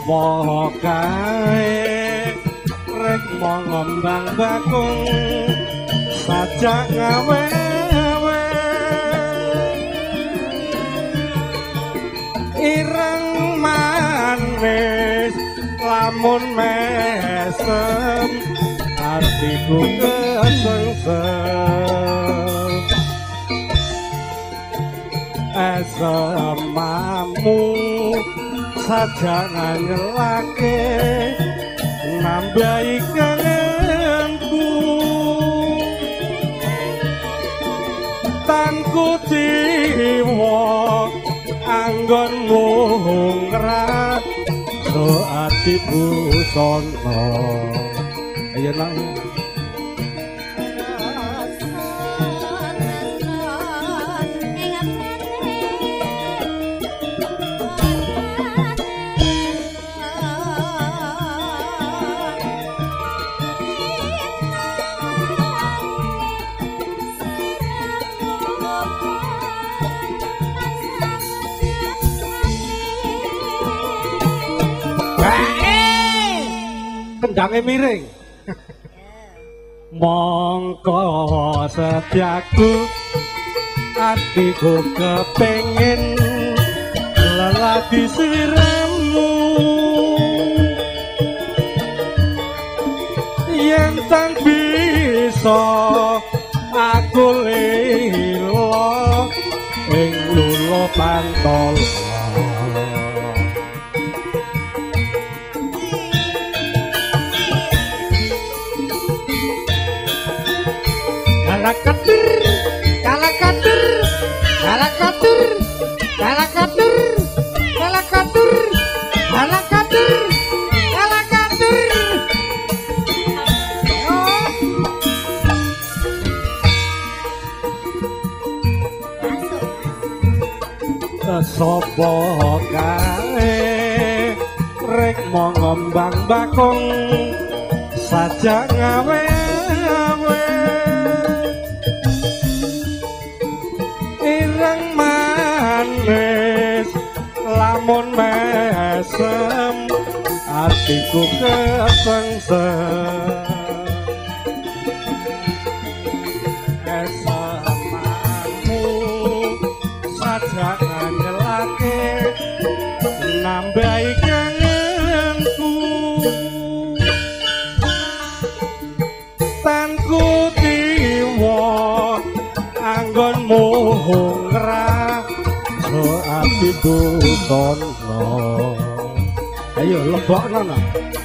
kae rek ngembang bakung sajak ngawe ireng manis lamun mesem hatiku kesengsem esemamu saja nyelake nambahi kangenku tanku tiwa anggonmu ngrat so atiku sono ayo nang kendangnya miring mongko setiaku hatiku kepengin lelati siramu yang tak bisa aku lilo ing lulo pantol kalakatur kalakatur kalakatur kalakatur kalakatur kalakatur kalakatur sapa kae rek ngembang bakung sajak ngawe lamun mesem hatiku kesengsem esemamu saja nyelake nambahi kangenku tanku tiwa anggonmu ngrah so atiku sono ayo lebokno no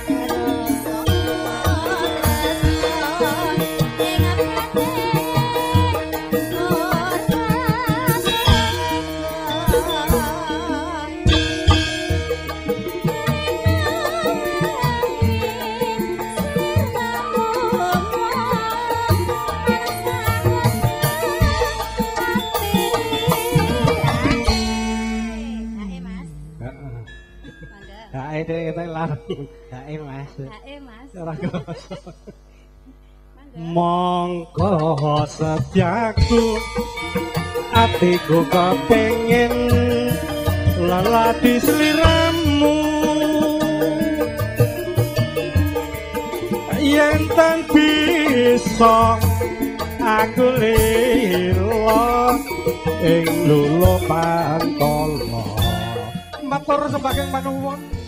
mongko setiaku atiku kepengin lelati sliramu yen tan bisa aku lilo ing lulo pantolo matur sebagai manuwun